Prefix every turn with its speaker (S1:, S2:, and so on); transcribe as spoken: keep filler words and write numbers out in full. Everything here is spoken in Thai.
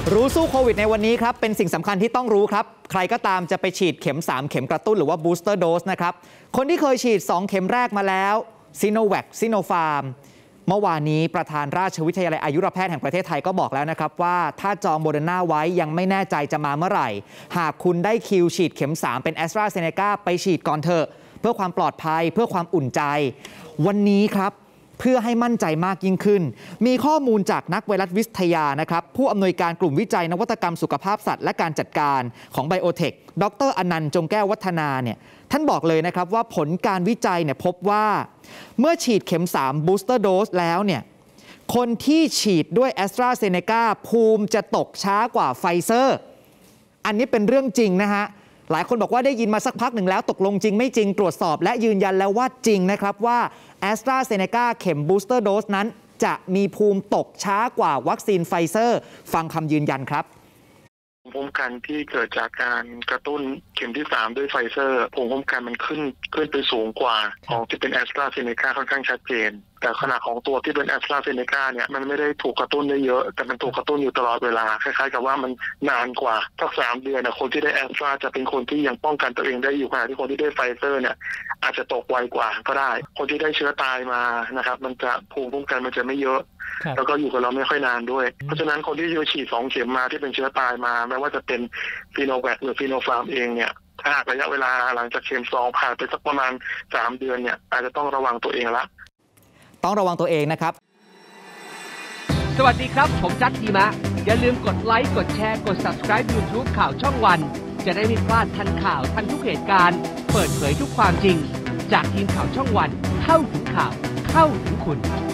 S1: รู้สู้โควิดในวันนี้ครับเป็นสิ่งสำคัญที่ต้องรู้ครับใครก็ตามจะไปฉีดเข็มสามเข็มกระตุ้นหรือว่าบูสเตอร์โดสนะครับคนที่เคยฉีดสองเข็มแรกมาแล้วซิโนแวคซิโนฟาร์มเมื่อวานนี้ประธานราชวิทยาลัยอายุรแพทย์แห่งประเทศไทยก็บอกแล้วนะครับว่าถ้าจองโมเดอร์นาไว้ยังไม่แน่ใจจะมาเมื่อไหร่หากคุณได้คิวฉีดเข็มสามเป็นแอสตราเซเนกาไปฉีดก่อนเถอะเพื่อความปลอดภัยเพื่อความอุ่นใจวันนี้ครับเพื่อให้มั่นใจมากยิ่งขึ้นมีข้อมูลจากนักไวรัสวิทยานะครับผู้อำนวยการกลุ่มวิจัยนวัตกรรมสุขภาพสัตว์และการจัดการของไบโอเทคดรอนันต์จงแก้ววัฒนาเนี่ยท่านบอกเลยนะครับว่าผลการวิจัยเนี่ยพบว่าเมื่อฉีดเข็มสามบูสเตอร์โดสแล้วเนี่ยคนที่ฉีดด้วยแอสตราเซเนกาภูมิจะตกช้ากว่าไฟเซอร์อันนี้เป็นเรื่องจริงนะฮะหลายคนบอกว่าได้ยินมาสักพักหนึ่งแล้วตกลงจริงไม่จริงตรวจสอบและยืนยันแล้วว่าจริงนะครับว่าแอสตราเซเนกาเข็มบูสเตอร์โดสนั้นจะมีภูมิตกช้ากว่าวัคซีนไฟเซอร์ฟังคำยืนยันครับ
S2: ภูมิคุ้มกันที่เกิดจากการกระตุ้นเข็มที่สามด้วยไฟเซอร์ภูมิคุ้มกันมันขึ้นขึ้นไปสูงกว่าของที่เป็นแอสตราเซเนกาค่อนข้างชัดเจนแต่ขนาดของตัวที่เป็นแอสตราเซเนกาเนี่ยมันไม่ได้ถูกกระตุ้นได้เยอะแต่มันถูกกระตุ้นอยู่ตลอดเวลาคล้ายๆกับว่ามันนานกว่าสักสามเดือนนะคนที่ได้แอสตราจะเป็นคนที่ยังป้องกันตัวเองได้อยู่ขณะที่คนที่ได้ไฟเซอร์เนี่ยอาจจะตกไวกว่าก็ได้คนที่ได้เชื้อตายมานะครับมันจะภูมิคุ้มกันมันจะไม่เยอะแล้วก็อยู่กับเราไม่ค่อยนานด้วยเพราะฉะนั้นคนที่ฉีดสองเข็มมาที่เป็นเชื้อตายมาไม่ว่าจะเป็นฟีโนแวคหรือฟีโนฟาร์มเองเนี่ยถ้าหากระยะเวลาหลังจากเข็มสองผ่านไปสักประมาณสามเดือนเนี่ยอาจจะต้องระวังตัวเองละ
S1: ต้องระวังตัวเองนะครับ
S3: สวัสดีครับผมจัดทีมะอย่าลืมกดไลค์กดแชร์กด ซับสไครบ์ ยูทูบ ข่าวช่องวันจะได้ไม่พลาดทันข่าวทันทุกเหตุการณ์เปิดเผยทุกความจริงจากทีมข่าวช่องวันเข้าถึงข่าวเข้าถึงคุณ